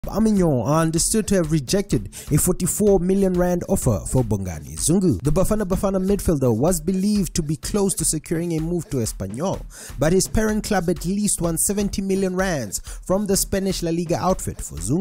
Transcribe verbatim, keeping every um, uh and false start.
Amien are understood to have rejected a forty-four million rand offer for Bongani. Zungu, the Bafana Bafana midfielder, was believed to be close to securing a move to Espanyol, but his parent club at least won seventy million rands from the Spanish La Liga outfit for Zungu.